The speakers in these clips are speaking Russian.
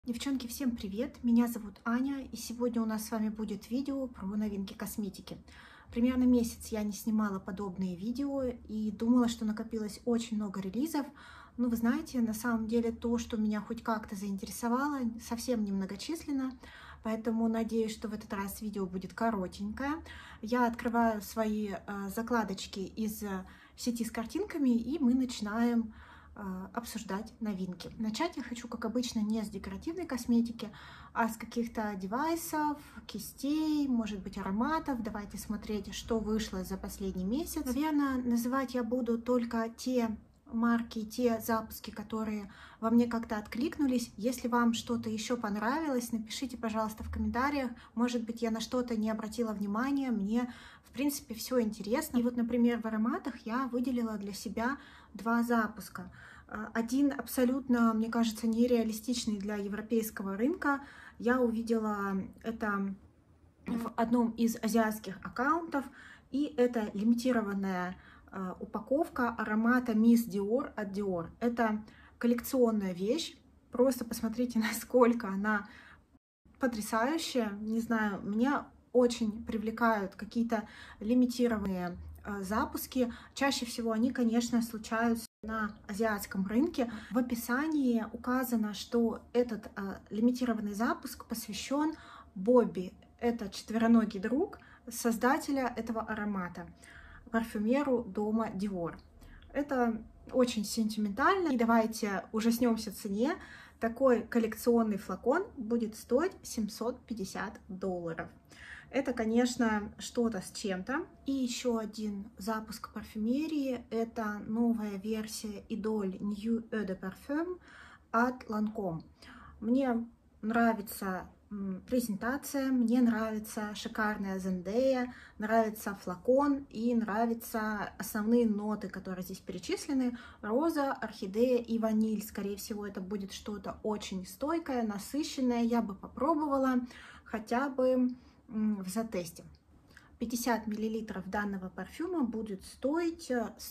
Девчонки, всем привет! Меня зовут Аня, и сегодня у нас с вами будет видео про новинки косметики. Примерно месяц я не снимала подобные видео и думала, что накопилось очень много релизов. Но вы знаете, на самом деле то, что меня хоть как-то заинтересовало, совсем немногочисленно. Поэтому надеюсь, что в этот раз видео будет коротенькое. Я открываю свои закладочки из сети с картинками, и мы начинаем обсуждать новинки. Начать я хочу, как обычно, не с декоративной косметики, а с каких-то девайсов, кистей, может быть, ароматов. Давайте смотреть, что вышло за последний месяц. Наверное, называть я буду только те марки, те запуски, которые во мне как-то откликнулись. Если вам что-то еще понравилось, напишите, пожалуйста, в комментариях. Может быть, я на что-то не обратила внимания. Мне, в принципе, все интересно. И вот, например, в ароматах я выделила для себя два запуска. Один абсолютно, мне кажется, нереалистичный для европейского рынка. Я увидела это в одном из азиатских аккаунтов, и это лимитированная упаковка аромата Miss Dior от Dior. Это коллекционная вещь. Просто посмотрите, насколько она потрясающая. Не знаю, меня очень привлекают какие-то лимитированные запуски. Чаще всего они, конечно, случаются на азиатском рынке. В описании указано, что этот лимитированный запуск посвящен Бобби. Это четвероногий друг создателя этого аромата, парфюмеру дома Dior. Это очень сентиментально. И давайте ужаснемся цене. Такой коллекционный флакон будет стоить $750. Это, конечно, что-то с чем-то. И еще один запуск парфюмерии. Это новая версия Idol New Eau de Parfum от Lancôme. Мне нравится презентация, мне нравится шикарная Зендея, нравится флакон и нравятся основные ноты, которые здесь перечислены. Роза, орхидея и ваниль. Скорее всего, это будет что-то очень стойкое, насыщенное. Я бы попробовала хотя бы в затесте. 50 мл данного парфюма будет стоить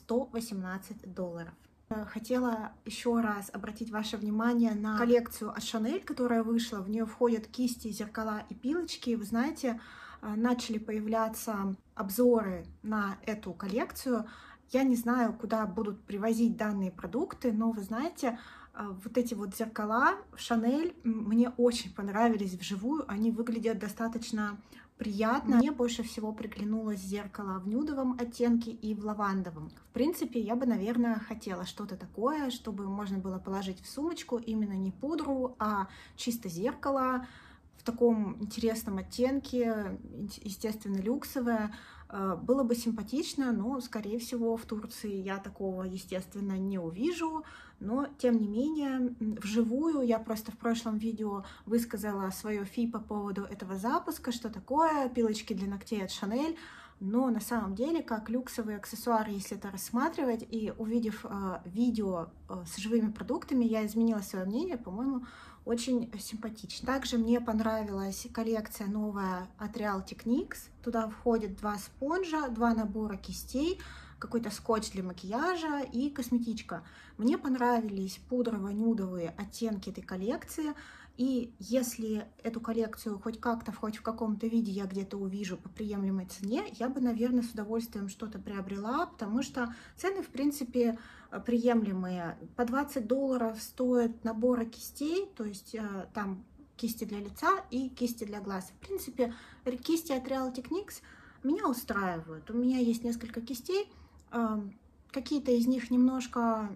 $118. Хотела еще раз обратить ваше внимание на коллекцию от Chanel, которая вышла. В нее входят кисти, зеркала и пилочки. Вы знаете, начали появляться обзоры на эту коллекцию. Я не знаю, куда будут привозить данные продукты, но вы знаете, вот эти вот зеркала в Chanel мне очень понравились вживую. Они выглядят достаточно приятно. Мне больше всего приглянулось зеркало в нюдовом оттенке и в лавандовом. В принципе, я бы, наверное, хотела что-то такое, чтобы можно было положить в сумочку именно не пудру, а чисто зеркало в таком интересном оттенке, естественно, люксовое. Было бы симпатично, но, скорее всего, в Турции я такого, естественно, не увижу. Но, тем не менее, вживую я просто в прошлом видео высказала свое фи по поводу этого запуска, что такое пилочки для ногтей от Chanel. Но на самом деле, как люксовый аксессуар, если это рассматривать, и увидев видео с живыми продуктами, я изменила свое мнение, по-моему, очень симпатично. Также мне понравилась коллекция новая от Real Techniques. Туда входит 2 спонжа, 2 набора кистей, какой-то скотч для макияжа и косметичка. Мне понравились пудрово-нюдовые оттенки этой коллекции. И если эту коллекцию хоть как-то, хоть в каком-то виде я где-то увижу по приемлемой цене, я бы, наверное, с удовольствием что-то приобрела, потому что цены, в принципе, приемлемые. По $20 стоит набора кистей, то есть там кисти для лица и кисти для глаз. В принципе, кисти от Real Techniques меня устраивают. У меня есть несколько кистей, какие-то из них немножко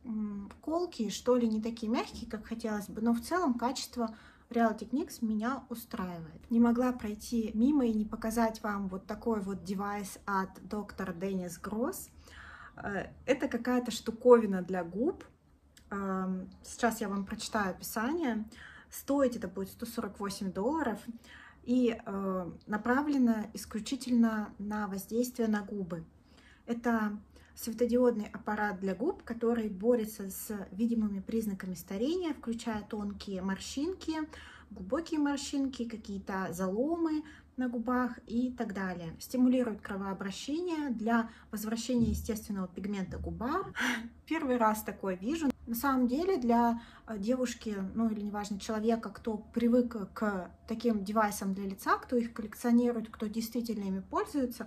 колкие, что ли, не такие мягкие, как хотелось бы, но в целом качество Real Techniques меня устраивает. Не могла пройти мимо и не показать вам вот такой вот девайс от Dr. Dennis Gross. Это какая-то штуковина для губ. Сейчас я вам прочитаю описание. Стоить это будет $148 и направлено исключительно на воздействие на губы. Это светодиодный аппарат для губ, который борется с видимыми признаками старения, включая тонкие морщинки, глубокие морщинки, какие-то заломы на губах и так далее. Стимулирует кровообращение для возвращения естественного пигмента губам. Первый раз такое вижу. На самом деле для девушки, ну или неважно, человека, кто привык к таким девайсам для лица, кто их коллекционирует, кто действительно ими пользуется,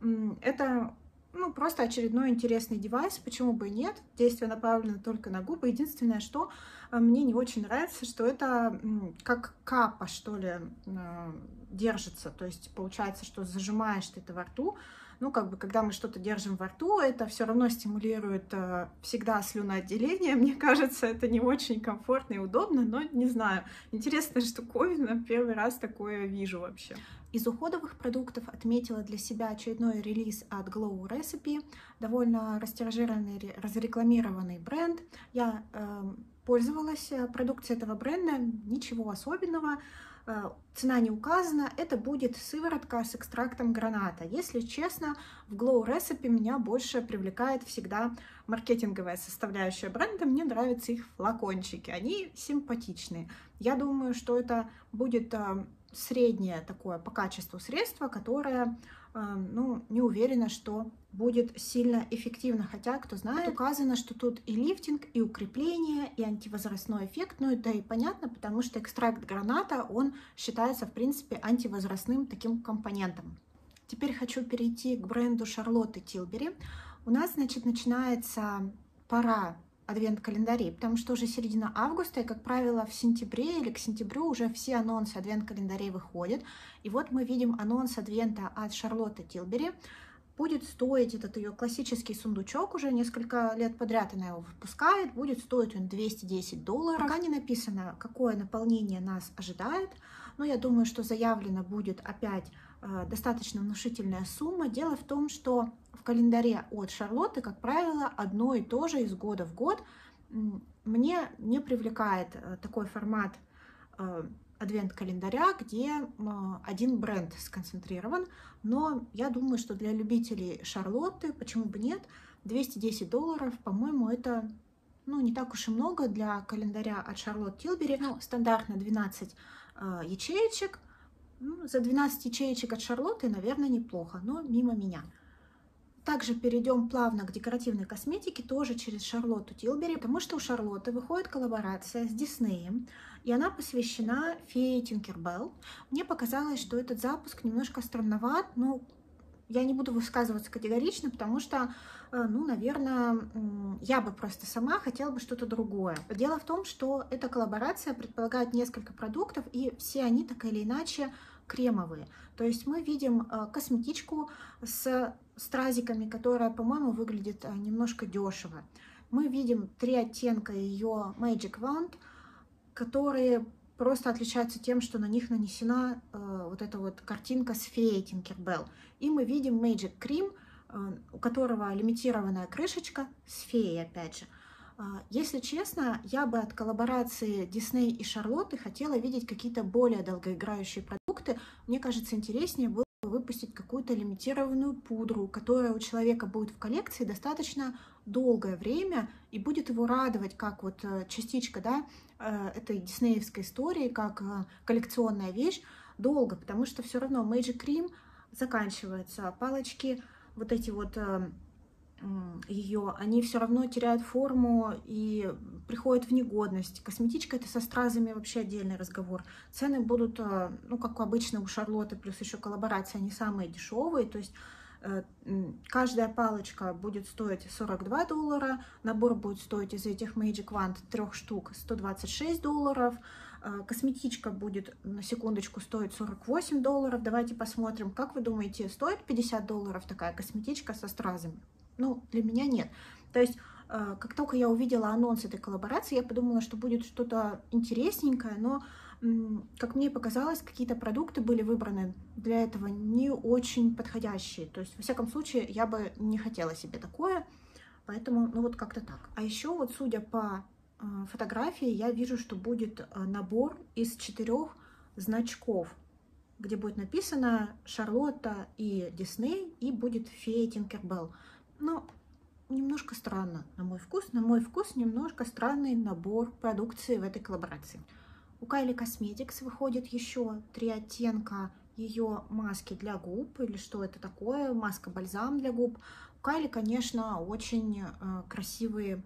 это ну, просто очередной интересный девайс, почему бы и нет. Действие направлено только на губы. Единственное, что мне не очень нравится, что это как капа, что ли, держится. То есть получается, что зажимаешь ты это во рту. Ну, как бы, когда мы что-то держим во рту, это все равно стимулирует всегда слюноотделение. Мне кажется, это не очень комфортно и удобно, но не знаю. Интересная штуковина, первый раз такое вижу вообще. Из уходовых продуктов отметила для себя очередной релиз от Glow Recipe. Довольно растиражированный, разрекламированный бренд. Я пользовалась продукцией этого бренда, ничего особенного. Цена не указана, это будет сыворотка с экстрактом граната. Если честно, в Glow Recipe меня больше привлекает всегда маркетинговая составляющая бренда. Мне нравятся их флакончики, они симпатичные. Я думаю, что это будет среднее такое по качеству средство, которое, ну, не уверена, что будет сильно эффективно, хотя, кто знает, указано, что тут и лифтинг, и укрепление, и антивозрастной эффект, ну, это и понятно, потому что экстракт граната, он считается, в принципе, антивозрастным таким компонентом. Теперь хочу перейти к бренду Шарлотты Тилбери. У нас, значит, начинается пора адвент-календарей, потому что уже середина августа, и, как правило, в сентябре или к сентябрю уже все анонсы адвент-календарей выходят. И вот мы видим анонс адвента от Шарлотты Тилбери. Будет стоить этот ее классический сундучок, уже несколько лет подряд она его выпускает, будет стоить он $210. Пока не написано, какое наполнение нас ожидает, но я думаю, что заявлено будет опять достаточно внушительная сумма. Дело в том, что в календаре от Шарлотты, как правило, одно и то же из года в год. Мне не привлекает такой формат адвент-календаря, где один бренд сконцентрирован, но я думаю, что для любителей Шарлотты, почему бы нет, $210, по-моему, это, ну, не так уж и много для календаря от Шарлотт Тилбери. Ну, стандартно 12 ячеечек. Ну, за 12 ячеечек от Шарлотты, наверное, неплохо, но мимо меня. Также перейдем плавно к декоративной косметике, тоже через Шарлотту Тилбери, потому что у Шарлотты выходит коллаборация с Диснеем, и она посвящена фее Тинкербелл. Мне показалось, что этот запуск немножко странноват, но я не буду высказываться категорично, потому что, ну, наверное, я бы просто сама хотела бы что-то другое. Дело в том, что эта коллаборация предполагает несколько продуктов, и все они так или иначе кремовые. То есть мы видим косметичку с стразиками, которая, по-моему, выглядит немножко дешево. Мы видим 3 оттенка ее Magic Wand, которые просто отличаются тем, что на них нанесена вот эта вот картинка с феей Тинкербелл. И мы видим Magic Cream, у которого лимитированная крышечка с феей, опять же. Если честно, я бы от коллаборации Дисней и Шарлотты хотела видеть какие-то более долгоиграющие продукты. Мне кажется, интереснее было бы выпустить какую-то лимитированную пудру, которая у человека будет в коллекции достаточно долгое время и будет его радовать, как вот частичка, да, этой диснеевской истории, как коллекционная вещь, долго, потому что все равно Magic Cream заканчивается, палочки вот эти вот ее, они все равно теряют форму и приходят в негодность. Косметичка это со стразами вообще отдельный разговор. Цены будут, ну, как обычно у Шарлотты, плюс еще коллаборация, они самые дешевые, то есть каждая палочка будет стоить $42, набор будет стоить из этих Magic Wand 3 штук $126, косметичка будет, на секундочку, стоить $48. Давайте посмотрим, как вы думаете, стоит $50 такая косметичка со стразами? Ну, для меня нет. То есть, как только я увидела анонс этой коллаборации, я подумала, что будет что-то интересненькое, но, как мне показалось, какие-то продукты были выбраны для этого не очень подходящие. То есть, во всяком случае, я бы не хотела себе такое, поэтому, ну, вот как-то так. А еще вот, судя по фотографии, я вижу, что будет набор из 4 значков, где будет написано Шарлотта и Дисней, и будет фея Тинкербелл. Ну, немножко странно, на мой вкус. На мой вкус немножко странный набор продукции в этой коллаборации. У Kylie Cosmetics выходит еще 3 оттенка ее маски для губ, или что это такое, маска-бальзам для губ. У Kylie, конечно, очень красивые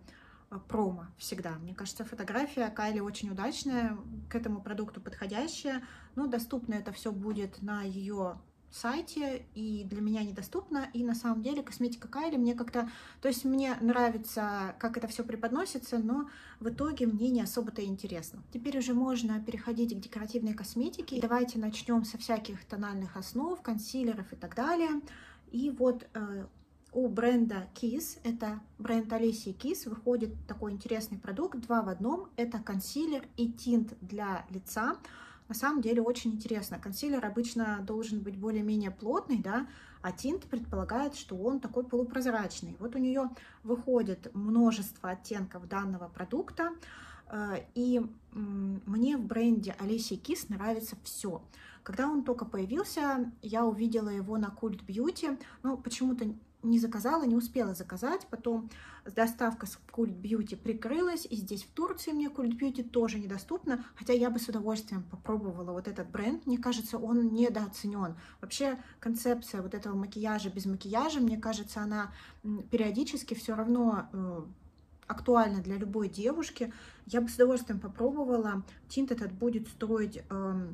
промо всегда. Мне кажется, фотография Кайли очень удачная, к этому продукту подходящая, но доступно это все будет на ее сайте, и для меня недоступно. И на самом деле косметика Кайли мне как-то... То есть мне нравится, как это все преподносится, но в итоге мне не особо-то интересно. Теперь уже можно переходить к декоративной косметике. Давайте начнем со всяких тональных основ, консилеров и так далее. И вот у бренда Kiss, это бренд Alicia Keys, выходит такой интересный продукт 2 в 1. Это консилер и тинт для лица. На самом деле очень интересно. Консилер обычно должен быть более-менее плотный, да, а тинт предполагает, что он такой полупрозрачный. Вот у нее выходит множество оттенков данного продукта, и мне в бренде Alicia Keys нравится все. Когда он только появился, я увидела его на Cult Beauty, но почему-то не заказала, не успела заказать, потом доставка с Cult Beauty прикрылась, и здесь в Турции мне Cult Beauty тоже недоступно, хотя я бы с удовольствием попробовала вот этот бренд, мне кажется, он недооценен. Вообще концепция вот этого макияжа без макияжа, мне кажется, она периодически все равно актуальна для любой девушки. Я бы с удовольствием попробовала. Тинт этот будет стоить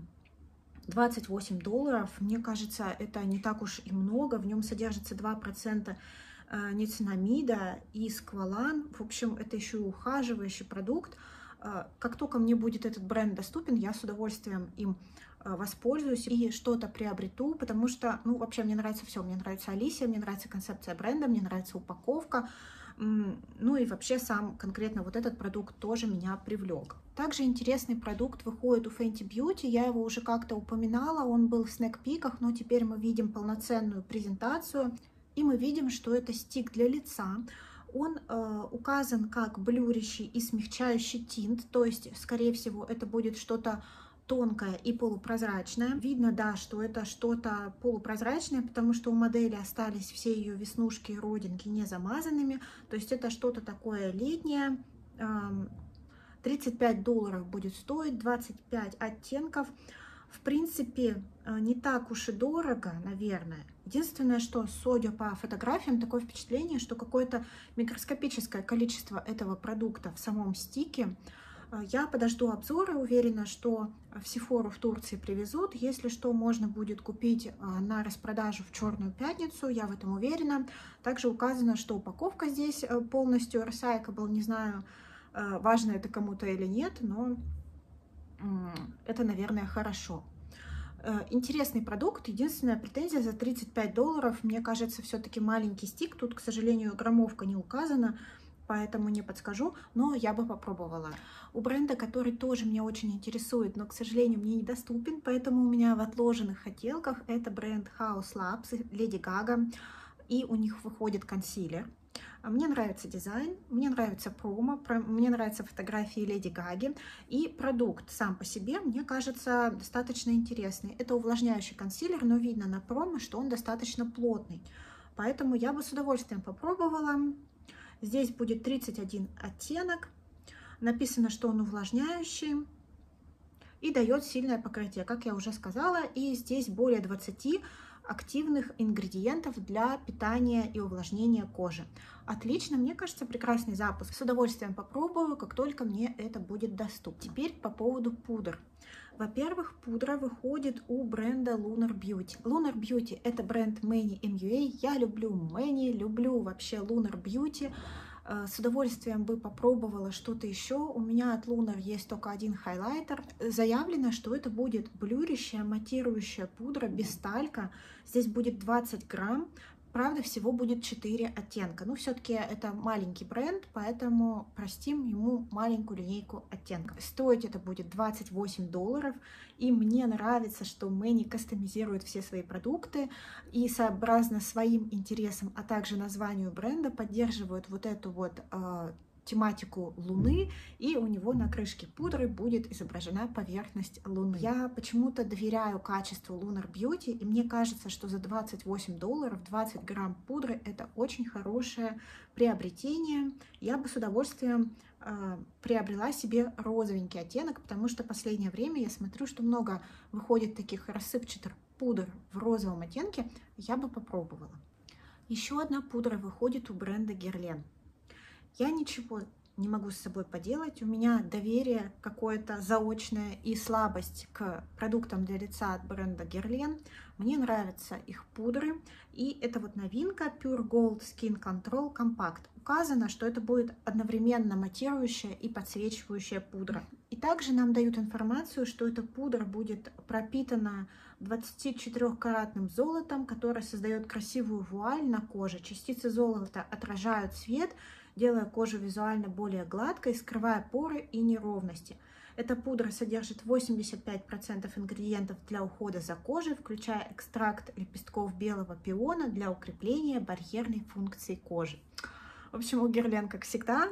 $28. Мне кажется, это не так уж и много. В нем содержится 2% ниацинамида и сквалан. В общем, это еще и ухаживающий продукт. Как только мне будет этот бренд доступен, я с удовольствием им воспользуюсь и что-то приобрету, потому что, ну, вообще мне нравится все. Мне нравится Алисия, мне нравится концепция бренда, мне нравится упаковка. Ну и вообще сам конкретно вот этот продукт тоже меня привлек. Также интересный продукт выходит у Fenty Beauty, я его уже как-то упоминала, он был в снэк-пиках, но теперь мы видим полноценную презентацию, и мы видим, что это стик для лица. Он указан как блюрящий и смягчающий тинт, то есть, скорее всего, это будет что-то тонкая и полупрозрачная. Видно, да, что это что-то полупрозрачное, потому что у модели остались все ее веснушки и родинки не замазанными. То есть это что-то такое летнее. $35 будет стоить, 25 оттенков. В принципе, не так уж и дорого, наверное. Единственное, что, судя по фотографиям, такое впечатление, что какое-то микроскопическое количество этого продукта в самом стике. Я подожду обзоры, уверена, что в Sephora в Турции привезут. Если что, можно будет купить на распродажу в Черную пятницу, я в этом уверена. Также указано, что упаковка здесь полностью recyclable. Не знаю, важно это кому-то или нет, но это, наверное, хорошо. Интересный продукт. Единственная претензия за $35. Мне кажется, все-таки маленький стик. Тут, к сожалению, граммовка не указана, поэтому не подскажу, но я бы попробовала. У бренда, который тоже меня очень интересует, но, к сожалению, мне недоступен, поэтому у меня в отложенных хотелках, это бренд Haus Labs, Lady Gaga, и у них выходит консилер. Мне нравится дизайн, мне нравится промо, мне нравятся фотографии Леди Гаги, и продукт сам по себе, мне кажется, достаточно интересный. Это увлажняющий консилер, но видно на промо, что он достаточно плотный, поэтому я бы с удовольствием попробовала. Здесь будет 31 оттенок, написано, что он увлажняющий и дает сильное покрытие, как я уже сказала, и здесь более 20 активных ингредиентов для питания и увлажнения кожи. Отлично, мне кажется, прекрасный запуск. С удовольствием попробую, как только мне это будет доступно. Теперь по поводу пудр. Во-первых, пудра выходит у бренда Lunar Beauty. Lunar Beauty — это бренд Many MUA. Я люблю Many, люблю вообще Lunar Beauty. С удовольствием бы попробовала что-то еще. У меня от Lunar есть только один хайлайтер. Заявлено, что это будет блюрящая, матирующая пудра без талька. Здесь будет 20 грамм. Правда, всего будет 4 оттенка. Но все-таки это маленький бренд, поэтому простим ему маленькую линейку оттенков. Стоить это будет $28. И мне нравится, что Many кастомизирует все свои продукты и сообразно своим интересам, а также названию бренда поддерживают вот эту вот тематику Луны, и у него на крышке пудры будет изображена поверхность Луны. Я почему-то доверяю качеству Lunar Beauty, и мне кажется, что за $28 20 грамм пудры это очень хорошее приобретение. Я бы с удовольствием приобрела себе розовенький оттенок, потому что в последнее время я смотрю, что много выходит таких рассыпчатых пудр в розовом оттенке. Я бы попробовала. Еще одна пудра выходит у бренда Guerlain. Я ничего не могу с собой поделать. У меня доверие какое-то заочное и слабость к продуктам для лица от бренда Guerlain. Мне нравятся их пудры. И это вот новинка Pure Gold Skin Control Compact. Указано, что это будет одновременно матирующая и подсвечивающая пудра. И также нам дают информацию, что эта пудра будет пропитана 24-каратным золотом, которое создает красивую вуаль на коже. Частицы золота отражают свет, делая кожу визуально более гладкой, скрывая поры и неровности. Эта пудра содержит 85% ингредиентов для ухода за кожей, включая экстракт лепестков белого пиона для укрепления барьерной функции кожи. В общем, у Guerlain, как всегда,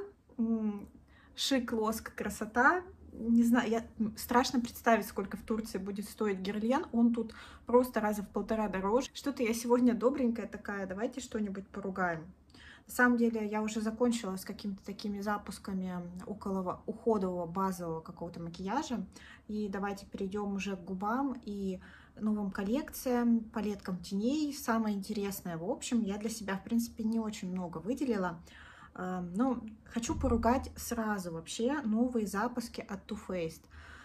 шик, лоск, красота. Не знаю, страшно представить, сколько в Турции будет стоить Guerlain. Он тут просто раза в 1,5 дороже. Что-то я сегодня добренькая такая, давайте что-нибудь поругаем. На самом деле я уже закончила с какими-то такими запусками около уходового базового какого-то макияжа. И давайте перейдем уже к губам и новым коллекциям, палеткам теней. Самое интересное, в общем, я для себя, в принципе, не очень много выделила. Но хочу поругать сразу вообще новые запуски от Too Faced.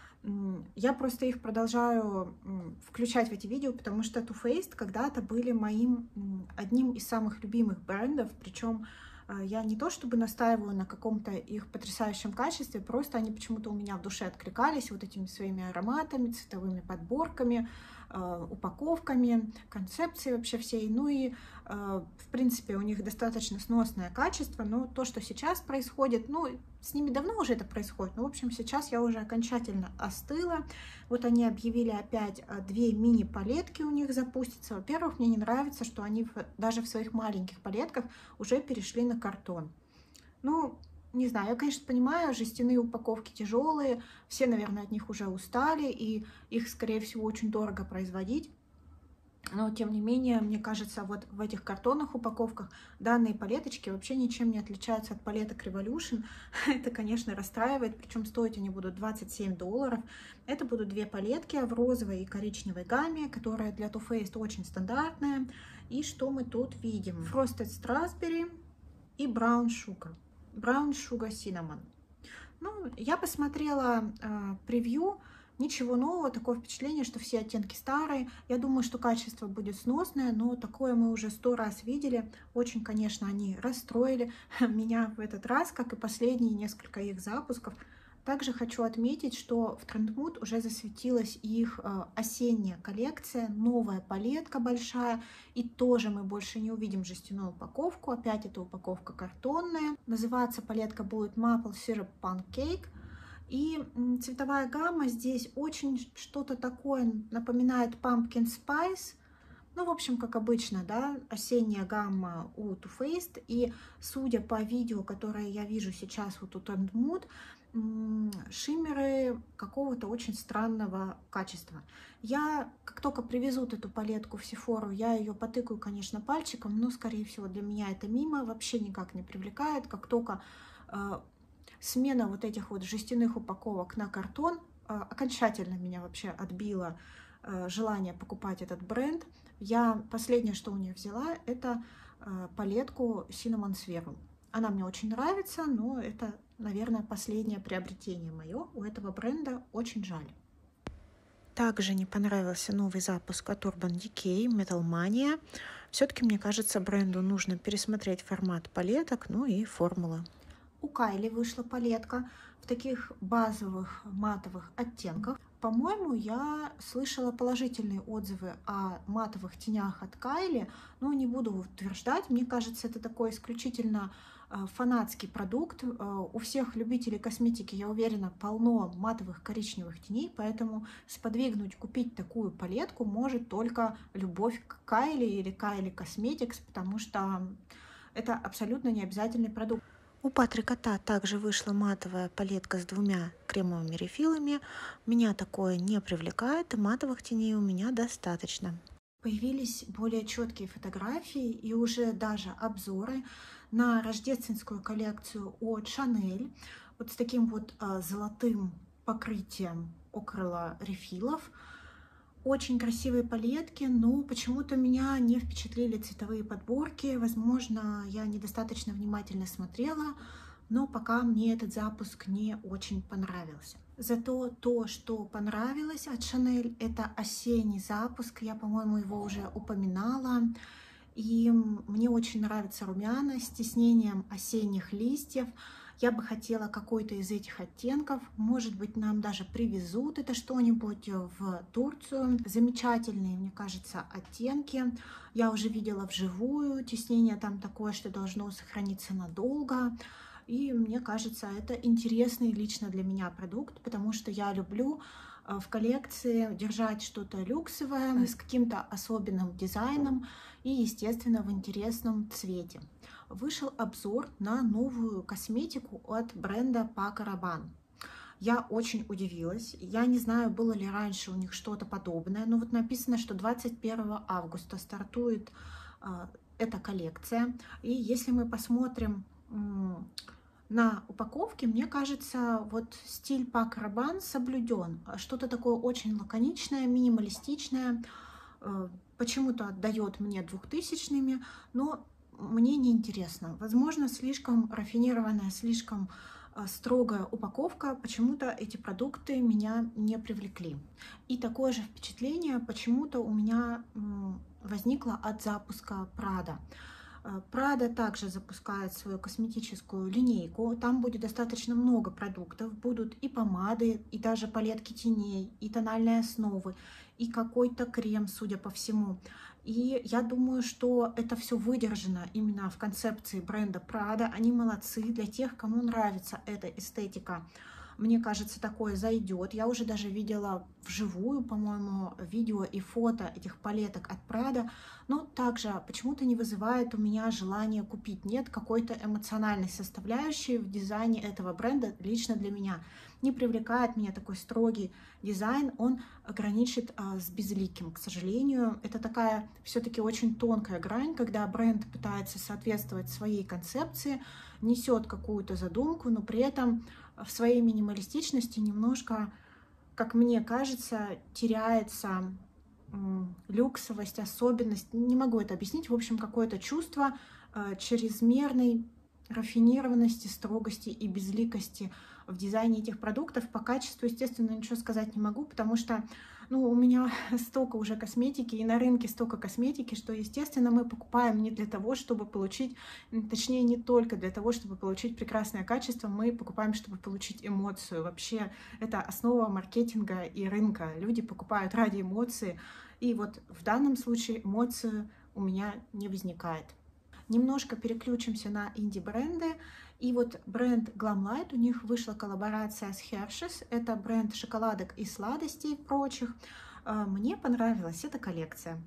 Я просто их продолжаю включать в эти видео, потому что Too Faced когда-то были моим одним из самых любимых брендов, причем я не то чтобы настаиваю на каком-то их потрясающем качестве, просто они почему-то у меня в душе откликались вот этими своими ароматами, цветовыми подборками, упаковками, концепцией вообще всей. Ну и, в принципе, у них достаточно сносное качество, но то, что сейчас происходит, ну, с ними давно уже это происходит, но, в общем, сейчас я уже окончательно остыла. Вот они объявили опять 2 мини-палетки у них запустятся. Во-первых, мне не нравится, что они даже в своих маленьких палетках уже перешли на картон. Ну, не знаю, я, конечно, понимаю, жестяные упаковки тяжелые, все, наверное, от них уже устали, и их, скорее всего, очень дорого производить. Но, тем не менее, мне кажется, вот в этих картонных упаковках данные палеточки вообще ничем не отличаются от палеток Revolution. Это, конечно, расстраивает, причем стоить они будут $27. Это будут 2 палетки в розовой и коричневой гамме, которая для Too Faced очень стандартная. И что мы тут видим? Frosted Strawberry и Brown Sugar. Brown Sugar Cinnamon. Ну, я посмотрела превью, ничего нового, такое впечатление, что все оттенки старые. Я думаю, что качество будет сносное, но такое мы уже 100 раз видели. Очень, конечно, они расстроили меня в этот раз, как и последние несколько их запусков. Также хочу отметить, что в Trendmood уже засветилась их осенняя коллекция, новая палетка большая, и тоже мы больше не увидим жестяную упаковку, опять эта упаковка картонная. Называться палетка будет Maple Syrup Pancake, и цветовая гамма здесь очень что-то такое напоминает Pumpkin Spice. Ну, в общем, как обычно, да, осенняя гамма у Too Faced, и судя по видео, которое я вижу сейчас вот у Trendmood, шиммеры какого-то очень странного качества. Я, как только привезут эту палетку в Sephora, я ее потыкаю, конечно, пальчиком, но, скорее всего, для меня это мимо, вообще никак не привлекает. Как только смена вот этих вот жестяных упаковок на картон окончательно меня вообще отбила желание покупать этот бренд. Я последнее, что у них взяла, это палетку Cinnamon Swirl. Она мне очень нравится, но это, наверное, последнее приобретение мое у этого бренда. Очень жаль. Также не понравился новый запуск от Urban Decay Metal Mania. Все-таки, мне кажется, бренду нужно пересмотреть формат палеток, ну и формулы. У Кайли вышла палетка в таких базовых матовых оттенках. По-моему, я слышала положительные отзывы о матовых тенях от Кайли, но не буду утверждать. Мне кажется, это такой исключительно фанатский продукт. У всех любителей косметики, я уверена, полно матовых коричневых теней, поэтому сподвигнуть купить такую палетку может только любовь к Кайли или Kylie Cosmetics, потому что это абсолютно необязательный продукт. У Патрика Та также вышла матовая палетка с 2 кремовыми рефилами. Меня такое не привлекает, и матовых теней у меня достаточно. Появились более четкие фотографии и уже даже обзоры на рождественскую коллекцию от Chanel. Вот с таким вот золотым покрытием около рефилов. Очень красивые палетки, но почему-то меня не впечатлили цветовые подборки. Возможно, я недостаточно внимательно смотрела, но пока мне этот запуск не очень понравился. Зато то, что понравилось от Chanel, это осенний запуск. Я, по-моему, его уже упоминала. И мне очень нравятся румяна с тиснением осенних листьев. Я бы хотела какой-то из этих оттенков. Может быть, нам даже привезут это что-нибудь в Турцию. Замечательные, мне кажется, оттенки. Я уже видела вживую. Тиснение там такое, что должно сохраниться надолго. И мне кажется, это интересный лично для меня продукт, потому что я люблю в коллекции держать что-то люксовое с каким-то особенным дизайном и, естественно, в интересном цвете. Вышел обзор на новую косметику от бренда Paco Rabanne. Я очень удивилась. Я не знаю, было ли раньше у них что-то подобное, но вот написано, что 21 августа стартует эта коллекция. И если мы посмотрим на упаковке, мне кажется, вот стиль Paco Rabanne соблюден. Что-то такое очень лаконичное, минималистичное. Почему-то отдает мне 2000-ми, но мне неинтересно. Возможно, слишком рафинированная, слишком строгая упаковка. Почему-то эти продукты меня не привлекли. И такое же впечатление почему-то у меня возникло от запуска Prada. Prada также запускает свою косметическую линейку. Там будет достаточно много продуктов. Будут и помады, и даже палетки теней, и тональные основы, и какой-то крем, судя по всему. И я думаю, что это все выдержано именно в концепции бренда Prada. Они молодцы. Для тех, кому нравится эта эстетика, мне кажется, такое зайдет. Я уже даже видела вживую, по-моему, видео и фото этих палеток от Prada, но также почему-то не вызывает у меня желание купить. Нет какой-то эмоциональной составляющей в дизайне этого бренда лично для меня. Не привлекает меня такой строгий дизайн, он граничит с безликим. К сожалению, это такая все-таки очень тонкая грань, когда бренд пытается соответствовать своей концепции, несет какую-то задумку, но при этом в своей минималистичности немножко, как мне кажется, теряется люксовость, особенность. Не могу это объяснить. В общем, какое-то чувство чрезмерной рафинированности, строгости и безликости в дизайне этих продуктов. По качеству, естественно, ничего сказать не могу, потому что у меня столько уже косметики, и на рынке столько косметики, что, естественно, мы покупаем не для того, чтобы получить, точнее, не только для того, чтобы получить прекрасное качество, мы покупаем, чтобы получить эмоцию. Вообще, это основа маркетинга и рынка. Люди покупают ради эмоций, и вот в данном случае эмоции у меня не возникает. Немножко переключимся на инди-бренды. И вот бренд Glamlite, у них вышла коллаборация с Hershey's. Это бренд шоколадок и сладостей прочих. Мне понравилась эта коллекция.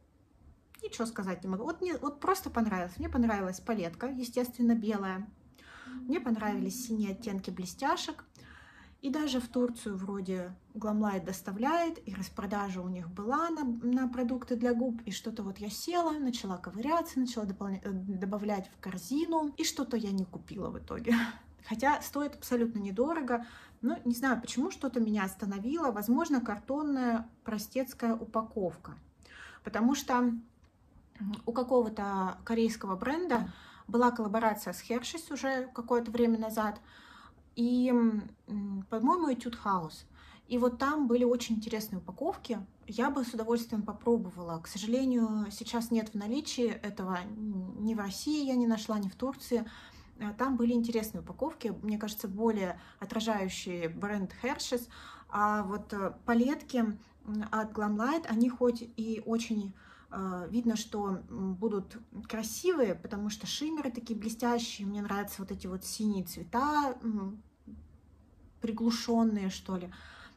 Ничего сказать не могу. Вот просто понравилось. Мне понравилась палетка, естественно, белая. Мне понравились синие оттенки блестяшек. И даже в Турцию вроде Glamlite доставляет, и распродажа у них была на продукты для губ. И что-то вот я села, начала ковыряться, начала добавлять в корзину, и что-то я не купила в итоге. Хотя стоит абсолютно недорого, но не знаю, почему что-то меня остановило. Возможно, картонная простецкая упаковка. Потому что у какого-то корейского бренда была коллаборация с Hershey's уже какое-то время назад, и, по-моему, Etude House. И вот там были очень интересные упаковки. Я бы с удовольствием попробовала. К сожалению, сейчас нет в наличии этого ни в России, я не нашла, ни в Турции. Там были интересные упаковки, мне кажется, более отражающие бренд Hershey's. А вот палетки от Glamlite, они хоть и очень... Видно, что будут красивые, потому что шиммеры такие блестящие. Мне нравятся вот эти вот синие цвета, приглушенные, что ли.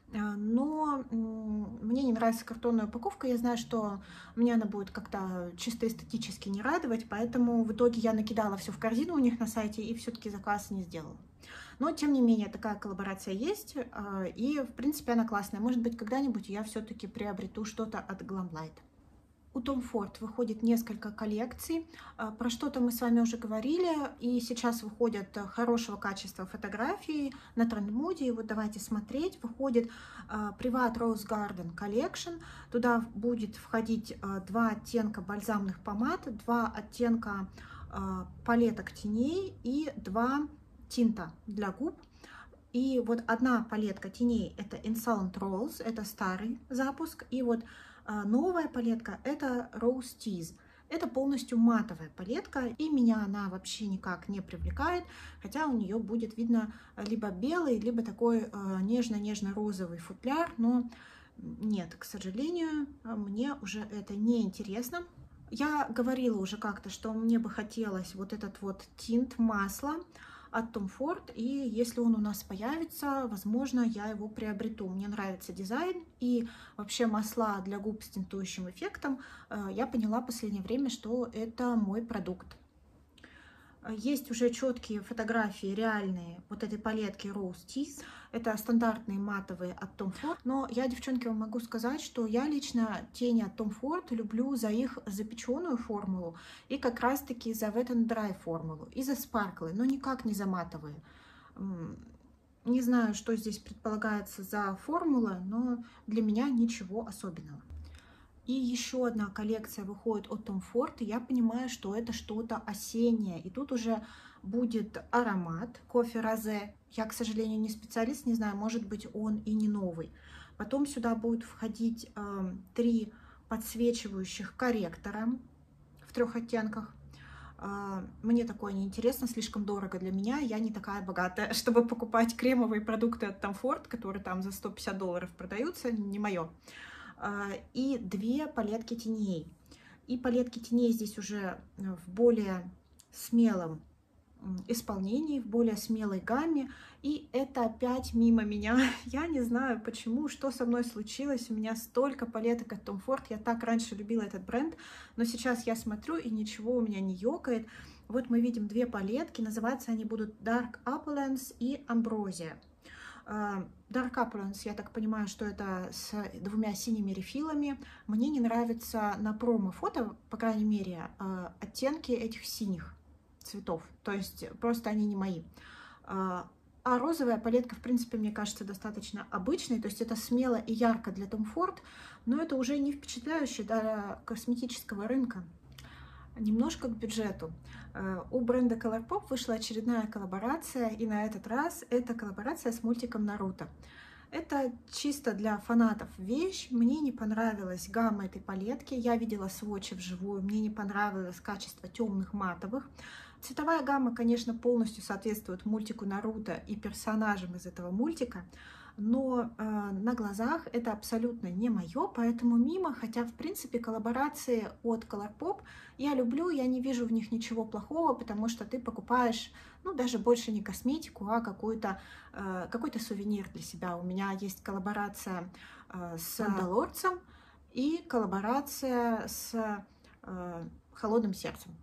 Но мне не нравится картонная упаковка. Я знаю, что мне она будет как-то чисто эстетически не радовать, поэтому в итоге я накидала все в корзину у них на сайте и все-таки заказ не сделала. Но, тем не менее, такая коллаборация есть, и, в принципе, она классная. Может быть, когда-нибудь я все-таки приобрету что-то от Glamlite. У Tom Ford выходит несколько коллекций, про что-то мы с вами уже говорили, и сейчас выходят хорошего качества фотографии на Trendmood, и вот давайте смотреть. Выходит Privat Rose Garden Collection, туда будет входить 2 оттенка бальзамных помад, 2 оттенка палеток теней и 2 тинта для губ. И вот одна палетка теней это Insolent Rolls, это старый запуск. И вот новая палетка это Rose Tease. Это полностью матовая палетка, и меня она вообще никак не привлекает, хотя у нее будет видно либо белый, либо такой нежно-нежно-розовый футляр, но нет, к сожалению, мне уже это не интересно. Я говорила уже как-то, что мне бы хотелось вот этот вот тинт масла от Tom Ford, и если он у нас появится, возможно, я его приобрету. Мне нравится дизайн, и вообще масла для губ с тинтующим эффектом, я поняла в последнее время, что это мой продукт. Есть уже четкие фотографии реальные вот этой палетки Rose Tease. Это стандартные матовые от Tom Ford. Но я, девчонки, вам могу сказать, что я лично тени от Tom Ford люблю за их запеченную формулу и как раз-таки за Wet n Dry формулу и за спарклы, но никак не за матовые. Не знаю, что здесь предполагается за формула, но для меня ничего особенного. И еще одна коллекция выходит от Tom Ford, и я понимаю, что это что-то осеннее. И тут уже будет аромат кофе розе. Я, к сожалению, не специалист, не знаю, может быть, он и не новый. Потом сюда будут входить 3 подсвечивающих корректора в 3 оттенках. Мне такое не интересно, слишком дорого для меня. Я не такая богатая, чтобы покупать кремовые продукты от Tom Ford, которые там за $150 продаются, не мое. И 2 палетки теней. И палетки теней здесь уже в более смелом исполнении, в более смелой гамме. И это опять мимо меня. Я не знаю почему, что со мной случилось. У меня столько палеток от Tom Ford. Я так раньше любила этот бренд, но сейчас я смотрю, и ничего у меня не ёкает. Вот мы видим 2 палетки. Называться они будут Dark Opulence и Ambrosia. Dark Opulence, я так понимаю, что это с 2 синими рефилами. Мне не нравится на промо-фото, по крайней мере, оттенки этих синих цветов. То есть просто они не мои. А розовая палетка, в принципе, мне кажется, достаточно обычной. То есть это смело и ярко для Tom Ford, но это уже не впечатляюще для косметического рынка. Немножко к бюджету. У бренда Colourpop вышла очередная коллаборация, и на этот раз это коллаборация с мультиком Наруто. Это чисто для фанатов вещь. Мне не понравилась гамма этой палетки. Я видела сводчи вживую. Мне не понравилось качество темных матовых. Цветовая гамма, конечно, полностью соответствует мультику Наруто и персонажам из этого мультика. Но на глазах это абсолютно не мое, поэтому мимо, хотя в принципе коллаборации от Colourpop я люблю, я не вижу в них ничего плохого, потому что ты покупаешь, ну, даже больше не косметику, а какой-то сувенир для себя. У меня есть коллаборация с Мандалорцем и коллаборация с Холодным сердцем.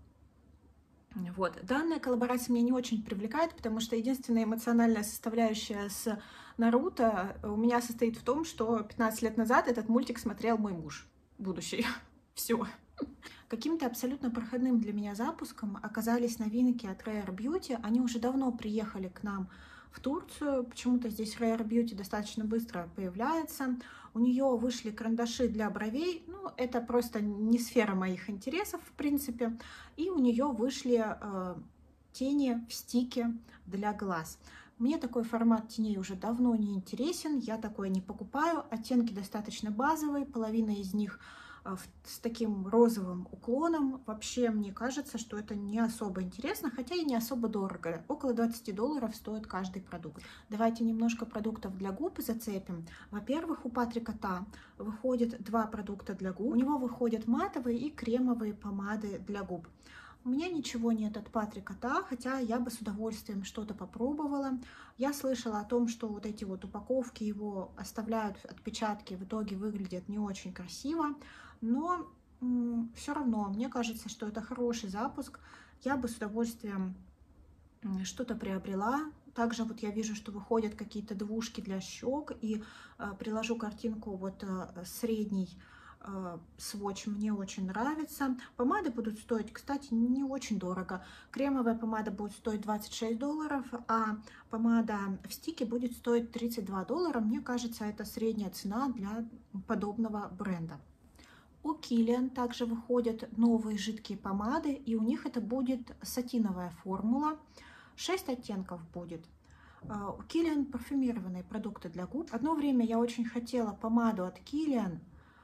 Вот. Данная коллаборация меня не очень привлекает, потому что единственная эмоциональная составляющая с Наруто у меня состоит в том, что 15 лет назад этот мультик смотрел мой муж будущий. Все. Каким-то абсолютно проходным для меня запуском оказались новинки от Rare Beauty. Они уже давно приехали к нам в Турцию. Почему-то здесь Rare Beauty достаточно быстро появляется. У нее вышли карандаши для бровей. Ну, это просто не сфера моих интересов, в принципе. И у нее вышли тени в стике для глаз. Мне такой формат теней уже давно не интересен. Я такое не покупаю. Оттенки достаточно базовые. Половина из них с таким розовым уклоном. Вообще, мне кажется, что это не особо интересно, хотя и не особо дорого. Около $20 стоит каждый продукт. Давайте немножко продуктов для губ зацепим. Во-первых, у Патрика Та выходит 2 продукта для губ. У него выходят матовые и кремовые помады для губ. У меня ничего нет от Патрика Та, хотя я бы с удовольствием что-то попробовала. Я слышала о том, что вот эти вот упаковки его оставляют отпечатки, в итоге выглядят не очень красиво. Но все равно, мне кажется, что это хороший запуск. Я бы с удовольствием что-то приобрела. Также вот я вижу, что выходят какие-то двушки для щек. И приложу картинку вот средний сводч, мне очень нравится. Помады будут стоить, кстати, не очень дорого. Кремовая помада будет стоить $26, а помада в стике будет стоить $32. Мне кажется, это средняя цена для подобного бренда. У Kilian также выходят новые жидкие помады, и у них это будет сатиновая формула. 6 оттенков будет. У Kilian парфюмированные продукты для губ. Одно время я очень хотела помаду от Kilian,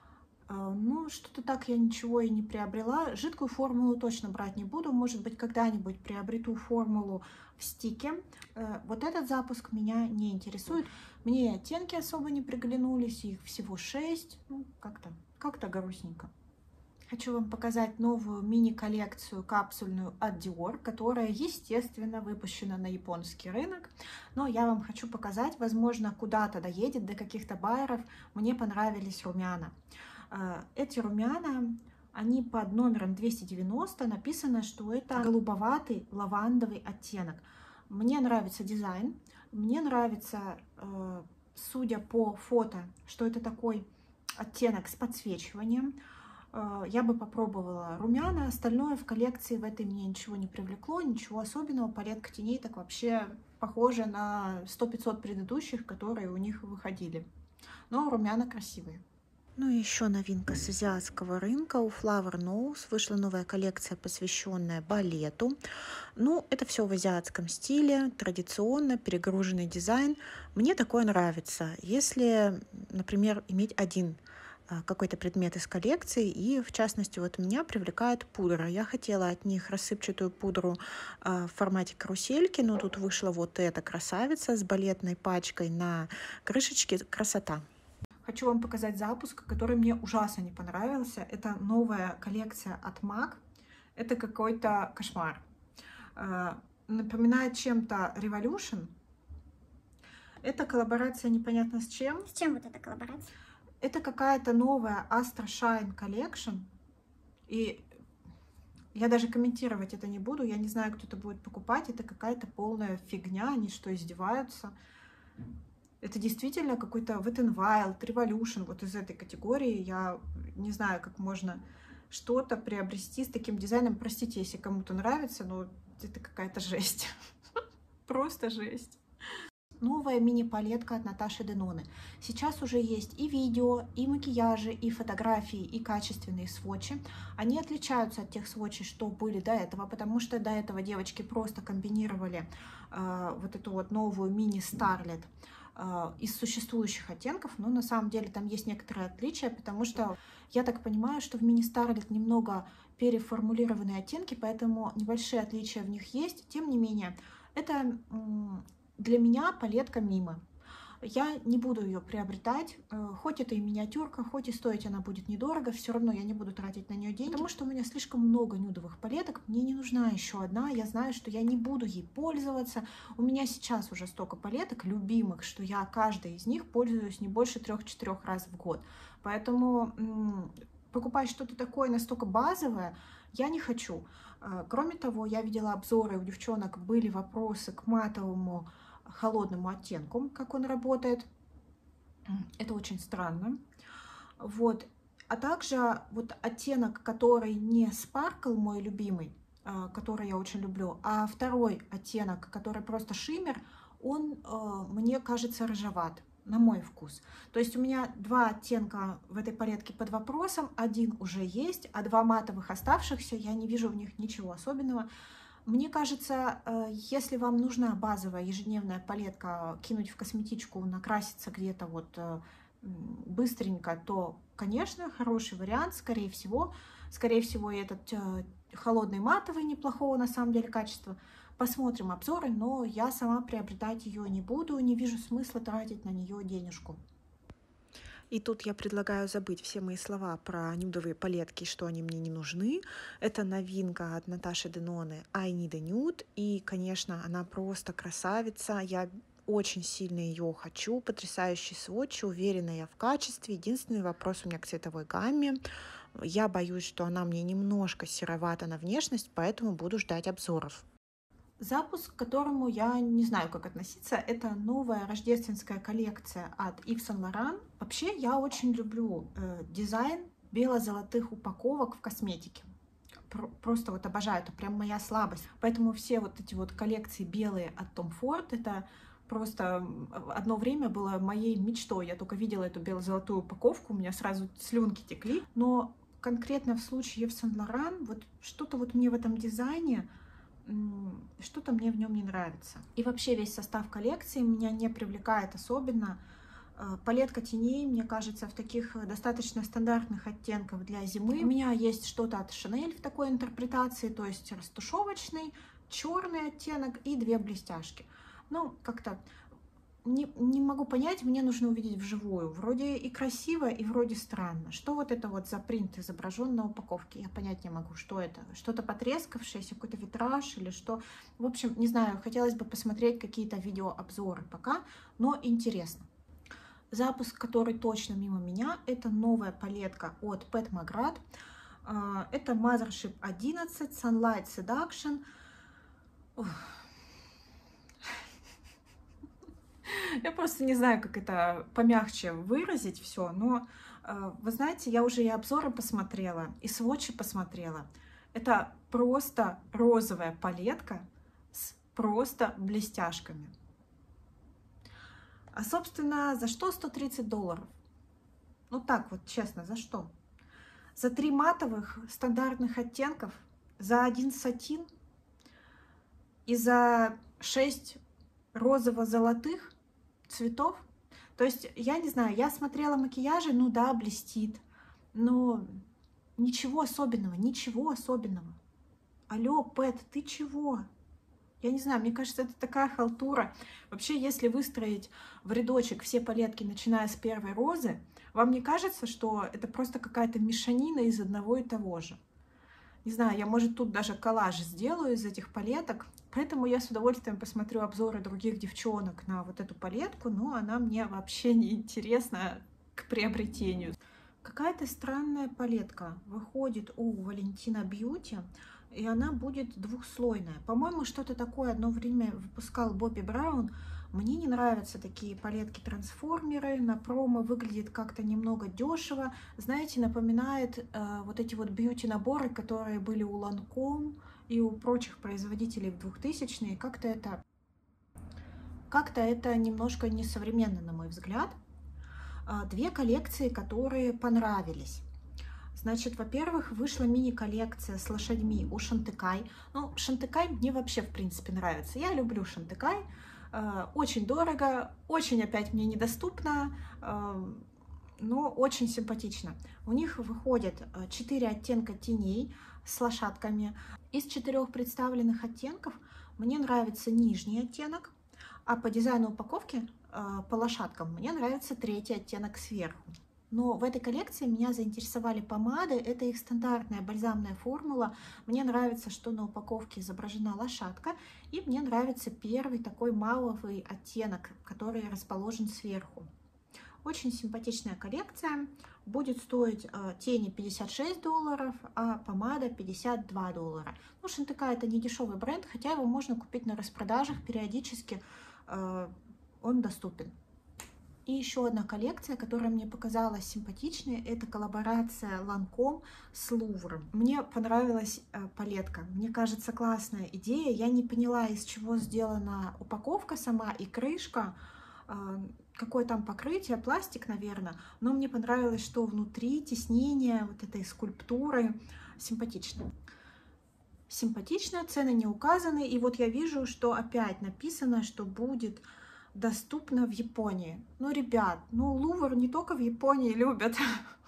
но что-то так я ничего и не приобрела. Жидкую формулу точно брать не буду. Может быть, когда-нибудь приобрету формулу в стике. Вот этот запуск меня не интересует. Мне и оттенки особо не приглянулись. Их всего 6. Ну, как-то грустненько. Хочу вам показать новую мини-коллекцию капсульную от Dior, которая, естественно, выпущена на японский рынок. Но я вам хочу показать, возможно, куда-то доедет, до каких-то байеров. Мне понравились румяна. Эти румяна, они под номером 290, написано, что это голубоватый лавандовый оттенок. Мне нравится дизайн, мне нравится, судя по фото, что это такой оттенок с подсвечиванием. Я бы попробовала румяна, остальное в коллекции в этой мне ничего не привлекло, ничего особенного. Палетка теней так вообще похожа на 100-500 предыдущих, которые у них выходили. Но румяна красивые. Ну и еще новинка с азиатского рынка. У Flower Nose вышла новая коллекция, посвященная балету. Ну, это все в азиатском стиле, традиционно, перегруженный дизайн. Мне такое нравится. Если, например, иметь один какой-то предмет из коллекции, и в частности вот меня привлекает пудра. Я хотела от них рассыпчатую пудру в формате карусельки, но тут вышла вот эта красавица с балетной пачкой на крышечке. Красота. Хочу вам показать запуск, который мне ужасно не понравился. Это новая коллекция от MAC. Это какой-то кошмар. Напоминает чем-то Revolution. Это коллаборация непонятно с чем. С чем вот эта коллаборация? Это какая-то новая Astra Shine Collection. И я даже комментировать это не буду. Я не знаю, кто это будет покупать. Это какая-то полная фигня. Они что, издеваются? Это действительно какой-то Wet n Wild, Revolution, вот из этой категории. Я не знаю, как можно что-то приобрести с таким дизайном. Простите, если кому-то нравится, но это какая-то жесть. Просто жесть. Новая мини-палетка от Наташи Деноны. Сейчас уже есть и видео, и макияжи, и фотографии, и качественные сводчи. Они отличаются от тех сводчей, что были до этого, потому что до этого девочки просто комбинировали вот эту вот новую мини-Starlet из существующих оттенков, но на самом деле там есть некоторые отличия, потому что я так понимаю, что в мини-Starlet немного переформулированные оттенки, поэтому небольшие отличия в них есть. Тем не менее, это для меня палетка мимо. Я не буду ее приобретать, хоть это и миниатюрка, хоть и стоить она будет недорого, все равно я не буду тратить на нее деньги, потому что у меня слишком много нюдовых палеток, мне не нужна еще одна, я знаю, что я не буду ей пользоваться. У меня сейчас уже столько палеток любимых, что я каждой из них пользуюсь не больше 3-4 раз в год. Поэтому покупать что-то такое настолько базовое я не хочу. Кроме того, я видела обзоры, у девчонок были вопросы к матовому холодному оттенку, как он работает. Это очень странно. Вот. А также вот оттенок, который не Sparkle, мой любимый, который я очень люблю, а второй оттенок, который просто шиммер, он мне кажется рыжеват, на мой вкус. То есть у меня два оттенка в этой палетке под вопросом, один уже есть, а два матовых оставшихся, я не вижу в них ничего особенного. Мне кажется, если вам нужна базовая ежедневная палетка, кинуть в косметичку, накраситься где-то вот быстренько, то, конечно, хороший вариант, скорее всего и этот холодный матовый неплохого на самом деле качества. Посмотрим обзоры, но я сама приобретать ее не буду, не вижу смысла тратить на нее денежку. И тут я предлагаю забыть все мои слова про нюдовые палетки, что они мне не нужны. Это новинка от Наташи Деноны I Need a Nude. И, конечно, она просто красавица. Я очень сильно ее хочу. Потрясающий сводч, уверена я в качестве. Единственный вопрос у меня к цветовой гамме. Я боюсь, что она мне немножко серовата на внешность, поэтому буду ждать обзоров. Запуск, к которому я не знаю, как относиться, это новая рождественская коллекция от Yves Saint Laurent. Вообще, я очень люблю дизайн бело-золотых упаковок в косметике. Просто вот обожаю, это прям моя слабость. Поэтому все вот эти вот коллекции белые от Tom Ford, это просто одно время было моей мечтой. Я только видела эту бело-золотую упаковку, у меня сразу слюнки текли. Но конкретно в случае Yves Saint Laurent, вот что-то вот мне в этом дизайне что-то мне в нем не нравится. И вообще весь состав коллекции меня не привлекает особенно. Палетка теней, мне кажется, в таких достаточно стандартных оттенках для зимы. У меня есть что-то от Chanel в такой интерпретации, то есть растушевочный, черный оттенок и 2 блестяшки. Ну, как-то не могу понять, мне нужно увидеть вживую. Вроде и красиво, и вроде странно. Что вот это вот за принт изображен на упаковке? Я понять не могу, что это. Что-то потрескавшееся, какой-то витраж или что. В общем, не знаю, хотелось бы посмотреть какие-то видеообзоры пока, но интересно. Запуск, который точно мимо меня, это новая палетка от Pat McGrath. Это Mothership 11 Sunlight Seduction. Я просто не знаю, как это помягче выразить все, но вы знаете, я уже и обзоры посмотрела, и сводчи посмотрела. Это просто розовая палетка с просто блестяшками. А, собственно, за что $130? Ну так вот, честно, за что? За 3 матовых стандартных оттенков, за 1 сатин и за 6 розово-золотых цветов. То есть, я не знаю, я смотрела макияжи, ну да, блестит, но ничего особенного, ничего особенного. Алло, Пэт, ты чего? Я не знаю, мне кажется, это такая халтура. Вообще, если выстроить в рядочек все палетки, начиная с первой розы, вам не кажется, что это просто какая-то мешанина из одного и того же? Не знаю, я, может, тут даже коллаж сделаю из этих палеток. Поэтому я с удовольствием посмотрю обзоры других девчонок на вот эту палетку, но она мне вообще не интересна к приобретению. Какая-то странная палетка выходит у Валентина Бьюти, и она будет двухслойная. По-моему, что-то такое одно время выпускал Бобби Браун. Мне не нравятся такие палетки-трансформеры. На промо выглядит как-то немного дешево. Знаете, напоминает вот эти вот бьюти-наборы, которые были у Lancome и у прочих производителей в 2000-е. Как-то это немножко несовременно, на мой взгляд. 2 коллекции, которые понравились. Значит, во-первых, вышла мини-коллекция с лошадьми у Chantecaille. Ну, Chantecaille мне вообще, в принципе, нравится. Я люблю Chantecaille. Очень дорого, очень опять мне недоступно, но очень симпатично. У них выходят 4 оттенка теней с лошадками. Из 4 представленных оттенков мне нравится нижний оттенок, а по дизайну упаковки, по лошадкам, мне нравится 3-й оттенок сверху. Но в этой коллекции меня заинтересовали помады. Это их стандартная бальзамная формула. Мне нравится, что на упаковке изображена лошадка. И мне нравится первый такой мауовый оттенок, который расположен сверху. Очень симпатичная коллекция. Будет стоить тени $56, а помада $52. Ну, Chantecaille это не дешевый бренд, хотя его можно купить на распродажах периодически. Он доступен. И еще одна коллекция, которая мне показалась симпатичной, это коллаборация Lancome с Louvre. Мне понравилась палетка. Мне кажется, классная идея. Я не поняла, из чего сделана упаковка сама и крышка. Какое там покрытие, пластик, наверное. Но мне понравилось, что внутри тиснение вот этой скульптуры симпатично. Симпатично, цены не указаны. И вот я вижу, что опять написано, что будет доступно в Японии. Ну, ребят, ну, Лувр не только в Японии любят.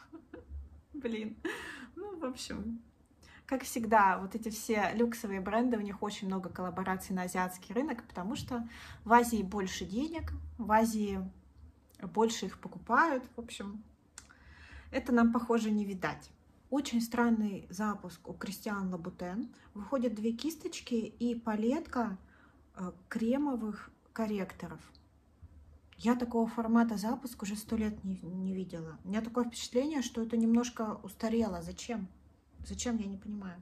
Блин. Ну, в общем, как всегда, вот эти все люксовые бренды, у них очень много коллабораций на азиатский рынок, потому что в Азии больше денег, в Азии больше их покупают. В общем, это нам, похоже, не видать. Очень странный запуск у Кристиан Лабутен. Выходят 2 кисточки и палетка кремовых корректоров. Я такого формата запуска уже 100 лет не видела. У меня такое впечатление, что это немножко устарело. Зачем? Зачем, я не понимаю.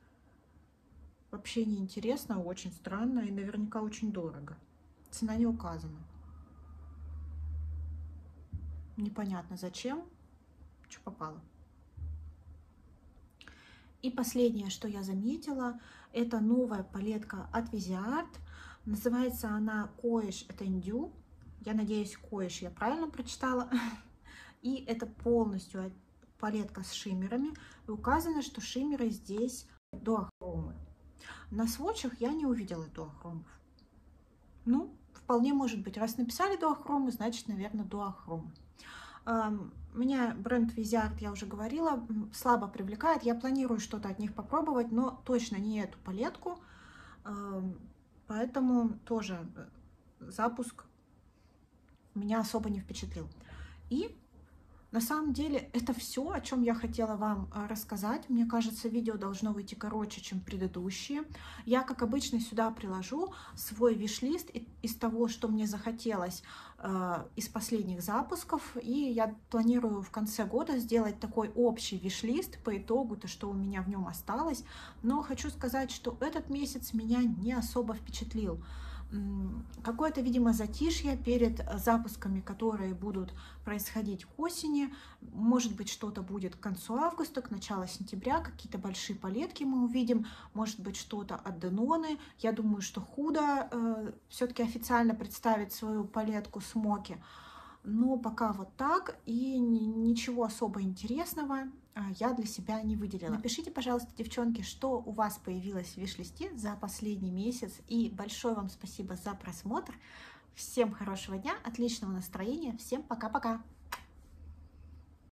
Вообще неинтересно, очень странно и наверняка очень дорого. Цена не указана. Непонятно зачем. Что попало. И последнее, что я заметила, это новая палетка от Viseart. Называется она Coish Attendu. Я надеюсь, Coish я правильно прочитала. И это полностью палетка с шиммерами. И указано, что шиммеры здесь до хромы. На сводчах я не увидела дуохромов. Ну, вполне может быть. Раз написали дуохромы, значит, наверное, дуохромы. Меня бренд Viseart, я уже говорила, слабо привлекает. Я планирую что-то от них попробовать, но точно не эту палетку. Поэтому тоже запуск меня особо не впечатлил. И на самом деле это все, о чем я хотела вам рассказать. Мне кажется, видео должно выйти короче, чем предыдущие. Я, как обычно, сюда приложу свой виш-лист из того, что мне захотелось из последних запусков. И я планирую в конце года сделать такой общий виш-лист по итогу, то, что у меня в нем осталось. Но хочу сказать, что этот месяц меня не особо впечатлил. Какое-то, видимо, затишье перед запусками, которые будут происходить к осени. Может быть, что-то будет к концу августа, к началу сентября, какие-то большие палетки мы увидим, может быть, что-то от Danone. Я думаю, что Huda все-таки официально представит свою палетку смоки. Но пока вот так, и ничего особо интересного я для себя не выделила. Напишите, пожалуйста, девчонки, что у вас появилось в виш-листе за последний месяц. И большое вам спасибо за просмотр. Всем хорошего дня, отличного настроения. Всем пока-пока.